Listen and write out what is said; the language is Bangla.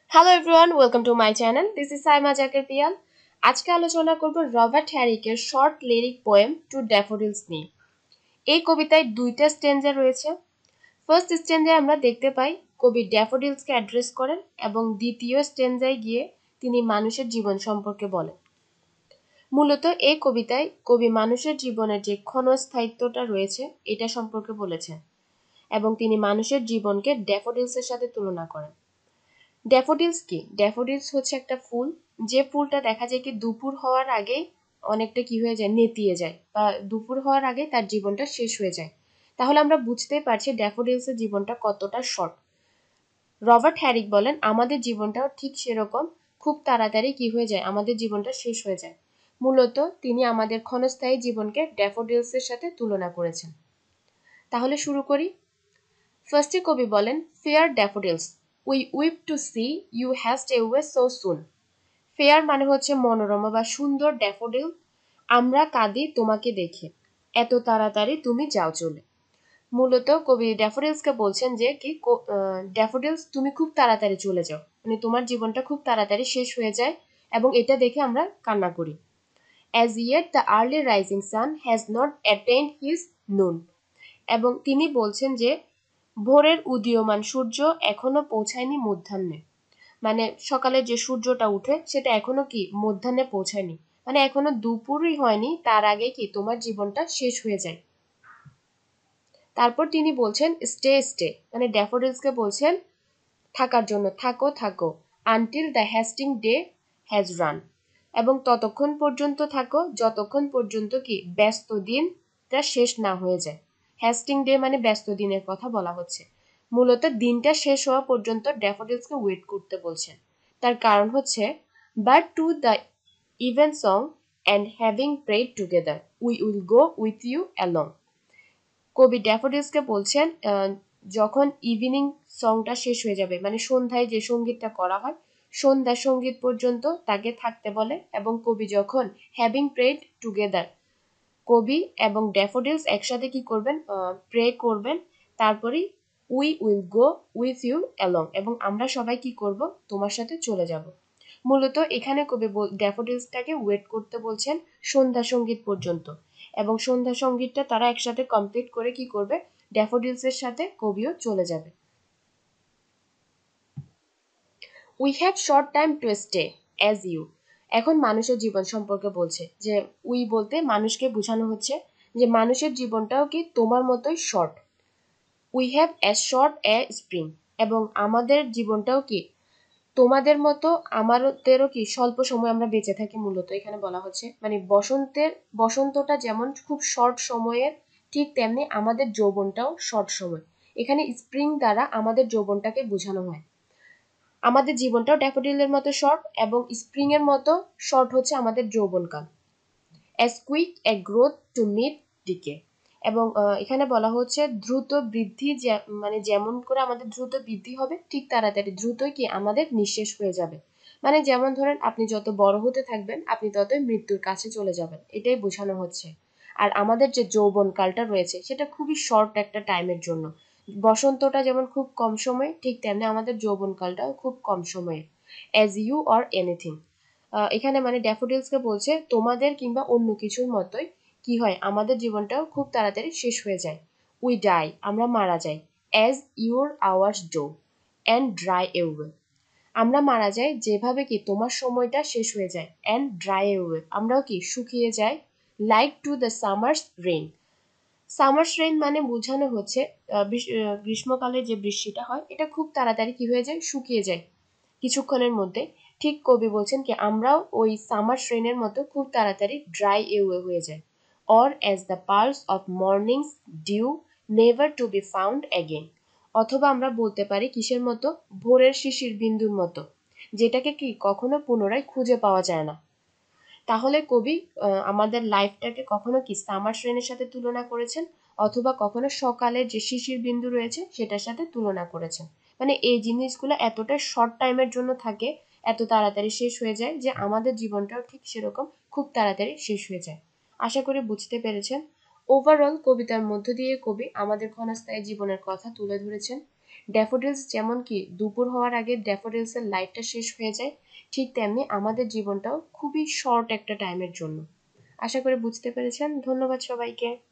Hello everyone, welcome to my channel. This is Saima Zaker Piyal. আজকে আলোচনা করব রবার্ট হ্যারিকের short lyric poem to daffodils নিয়ে। এই কবিতায় দুইটা স্ট্যান্জা রয়েছে। ফার্স্ট স্ট্যান্জায় আমরা দেখতে পাই কবি ড্যাফোডিলসকে অ্যাড্রেস করেন এবং দ্বিতীয় স্ট্যান্জায় গিয়ে তিনি মানুষের জীবন সম্পর্কে বলেন। মূলত এই কবিতায় কবি মানুষের জীবনের যে ক্ষণস্থায়িত্বটা রয়েছে এটা সম্পর্কে বলেছেন এবং তিনি মানুষের জীবনকে ড্যাফোডিলসের সাথে তুলনা করেন। ড্যাফোডিলস কি? ড্যাফোডিলস হচ্ছে একটা ফুল, যে ফুলটা দেখা যায় কি দুপুর হওয়ার আগেই অনেকটা কি হয়ে যায়, নেতিয়ে যায়, বা দুপুর হওয়ার আগে তার জীবনটা শেষ হয়ে যায়। তাহলে আমরা বুঝতেই পারছি ড্যাফোডিলসের জীবনটা কতটা শর্ট। রবার্ট হ্যারিক বলেন আমাদের জীবনটাও ঠিক সেরকম, খুব তাড়াতাড়ি কি হয়ে যায়, আমাদের জীবনটা শেষ হয়ে যায়। মূলত তিনি আমাদের ক্ষণস্থায়ী জীবনকে ড্যাফোডিলসের সাথে তুলনা করেছেন। তাহলে শুরু করি। ফার্স্টে কবি বলেন, fair daffodils we weep to see you haste away so soon. Fair মানে হচ্ছে মনোরমা বা সুন্দর, ড্যাফোডিল আমরা কাঁদি তোমাকে দেখে, এত তাড়াতাড়ি তুমি যাও চলে। মূলত কবি ড্যাফোডিলসকে বলছেন যে কি ড্যাফোডিলস তুমি খুব তাড়াতাড়ি চলে যাও, মানে তোমার জীবনটা খুব তাড়াতাড়ি শেষ হয়ে যায় এবং এটা দেখে আমরা কান্না করি। As yet the early rising sun has not attained his noon। এবং তিনি বলছেন যে ভোরের উদীয়মান সূর্য এখনো পৌঁছায়নি মধ্যাহ্নে, মানে সকালে যে সূর্যটা উঠে সেটা এখনো কি মধ্যাহ্নে পৌঁছায়নি, মানে এখনো দুপুরই হয়নি, তার আগে কি তোমার জীবনটা শেষ হয়ে যায়। তারপর তিনি বলছেন স্টে স্টে, মানে ড্যাফোডিলসকে বলছেন থাকার জন্য, থাকো থাকো, until the hasting day has run, এবং ততক্ষণ পর্যন্ত থাকো যতক্ষণ পর্যন্ত কি ব্যস্ত দিনটা শেষ না হয়ে যায়। হ্যাস্টিং ডে মানে ব্যস্ত দিনের কথা বলা হচ্ছে। মূলত দিনটা শেষ হওয়া পর্যন্ত ড্যাফোডিলসকে ওয়েট করতে বলছেন। তার কারণ হচ্ছে but to the even song and having prayed together we will go with you along. কবি ড্যাফোডিলসকে বলছেন যখন ইভিনিং সংটা শেষ হয়ে যাবে, মানে সন্ধ্যায় যে সঙ্গীতটা করা হয়, সন্ধ্যা সঙ্গীত পর্যন্ত তাকে থাকতে বলে, এবং কবি যখন হ্যাভিং প্রেড টুগেদার, কবি এবং ড্যাফোডিলস একসাথে কি করবেন, প্রে করবেন, তারপরেই we will go with you along, এবং আমরা সবাই কি করব, তোমার সাথে চলে যাব। মূলত এখানে কবি ড্যাফোডিলসটাকে ওয়েট করতে বলছেন সন্ধ্যা সঙ্গীত পর্যন্ত, এবং সন্ধ্যা সঙ্গীতটা তারা একসাথে কমপ্লিট করে কি করবে, ড্যাফোডিলসের সাথে কবিও চলে যাবে। We have short time to stay as you. এখন মানুষের জীবন সম্পর্কে বলছে যে উই বলতে মানুষকে বোঝানো হচ্ছে যে মানুষের জীবনটাও কি তোমার মতোই short. We have as short a spring, এবং আমাদের জীবনটাও কি তোমাদের মতো আমাদেরও কি স্বল্প সময় আমরা বেঁচে থাকি। মূলত এখানে বলা হচ্ছে মানে বসন্তটা যেমন খুব শর্ট সময়ের, ঠিক তেমনি আমাদের যৌবনটাও শর্ট সময়। এখানে স্প্রিং দ্বারা আমাদের যৌবনটাকে বোঝানো হয়। আমাদের জীবনটাও ড্যাফোডিলের মতো শর্ট এবং স্প্রিং এর মতো শর্ট হচ্ছে আমাদের যৌবনকাল। As quick a growth to meet decay, এবং এখানে বলা হচ্ছে দ্রুত বৃদ্ধি, মানে যেমন করে আমাদের দ্রুত বৃদ্ধি হবে ঠিক তাড়াতাড়ি দ্রুতই কি আমাদের নিঃশেষ হয়ে যাবে। মানে যেমন ধরেন আপনি যত বড় হতে থাকবেন আপনি ততই মৃত্যুর কাছে চলে যাবেন, এটাই বোঝানো হচ্ছে। আর আমাদের যে যৌবন কালটা রয়েছে সেটা খুবই শর্ট একটা টাইমের জন্য। বসন্তটা যেমন খুব কম সময়, ঠিক তেমনি আমাদের যৌবন কালটাও খুব কম সময়ে। অ্যাজ ইউ অর এনিথিং, এখানে মানে ড্যাফোডিলসকে বলছে তোমাদের কিংবা অন্য কিছুর মতোই কি হয়, আমাদের জীবনটাও খুব তাড়াতাড়ি শেষ হয়ে যায়। উই ডাই, আমরা মারা যাই। As your hours do and dry away, আমরা মারা যাই যেভাবে কি তোমার সময়টা শেষ হয়ে যায়। অ্যান্ড ড্রাই এওয়ে, আমরাও কি শুকিয়ে যাই। Like to the summer's rain. Summer's rain মানে বোঝানো হচ্ছে গ্রীষ্মকালে যে বৃষ্টিটা হয় এটা খুব তাড়াতাড়ি কি হয়ে যায়, শুকিয়ে যায় কিছুক্ষণের মধ্যে। ঠিক কবি বলছেন কি আমরাও ওই সামার রেইনের মতো খুব তাড়াতাড়ি ড্রাই এওয়ে হয়ে যায়। Or as the pearls of morning's dew never to be found again, অথবা আমরা বলতে পারি কিসের মতো, ভোরের শিশির বিন্দুর মতো, যেটাকে কি কখনো পুনরায় খুঁজে পাওয়া যায় না। তাহলে কবি আমাদের লাইফটাকে কখনো কি সামার রেইনের সাথে তুলনা করেছেন, অথবা কখনো সকালের যে শিশির বিন্দু রয়েছে সেটার সাথে তুলনা করেছেন। মানে এই জিনিসগুলো এতটা শর্ট টাইমের জন্য থাকে, এত তাড়াতাড়ি শেষ হয়ে যায় যে আমাদের জীবনটাও ঠিক সেরকম খুব তাড়াতাড়ি শেষ হয়ে যায়। আশা করি বুঝতে পেরেছেন। ওভারঅল কবিতার মধ্য দিয়ে কবি আমাদের ক্ষণস্থায়ী জীবনের কথা তুলে ধরেছেন। ড্যাফোডিলস যেমন কি দুপুর হওয়ার আগে ড্যাফোডিলসের লাইফটা শেষ হয়ে যায়, ঠিক তেমনি আমাদের জীবনটাও খুবই শর্ট একটা টাইমের জন্য। আশা করি বুঝতে পেরেছেন। ধন্যবাদ সবাইকে।